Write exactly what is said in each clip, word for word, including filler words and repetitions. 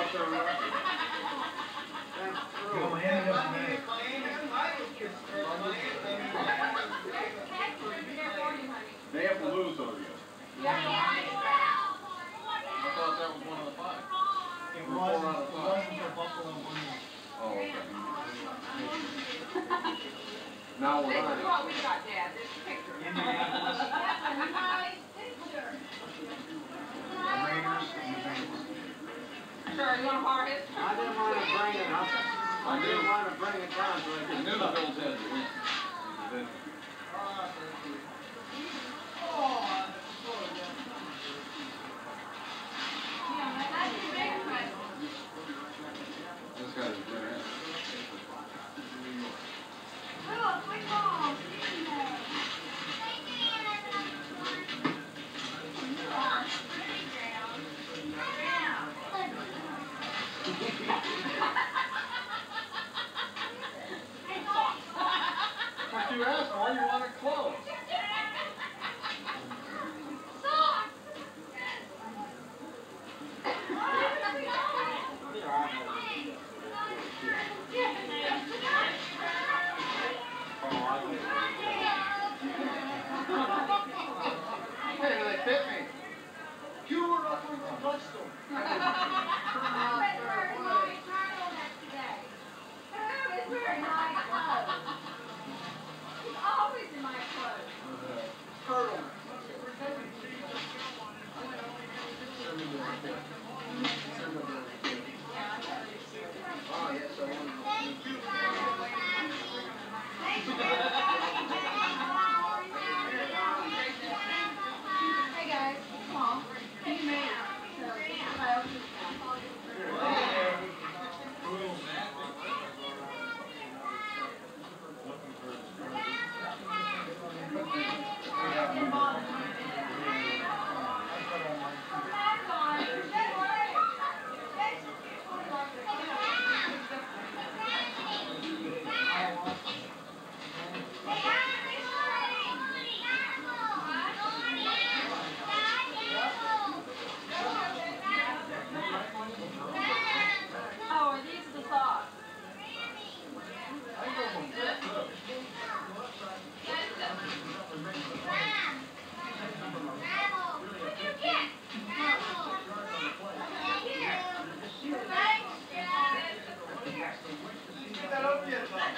out there and record. That's true. No, Miami doesn't have it. They have to lose over you. I thought that was one of the five. It wasn't, it wasn't for Buffalo one. Oh, okay. Now we're This on. is what we got, Dad. This picture. Indianapolis. The Raiders and the Bengals. Sure, you want to hard it? I didn't want to bring it up. I didn't want to bring it down so I I could knew the Bills had to win. This guy's great. Oh, quick ball. What you asked for, you want it close. Hey, they fit me. You were not going to touch them. Always in my clothes. Turtle. Oh, yes, I want Hey guys, come on. Hey man. Oh, are these the socks? Get that over yet, Tom?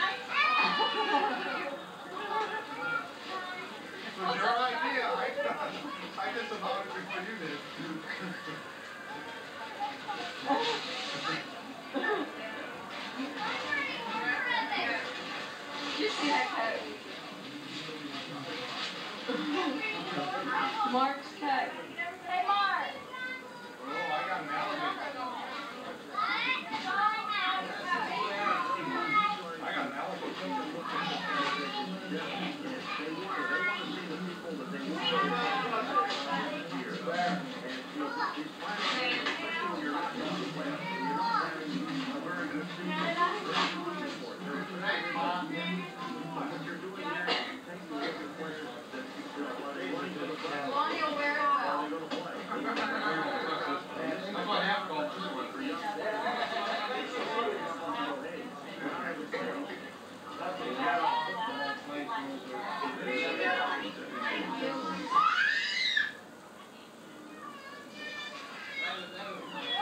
It was your idea. I, I did some auditing for you, Nick. Did you see that coat? Mark's coat. Hey, Mark. Oh, I got an alligator. I got an Lonnie will wear it well. That's what happened all this way. Thank you.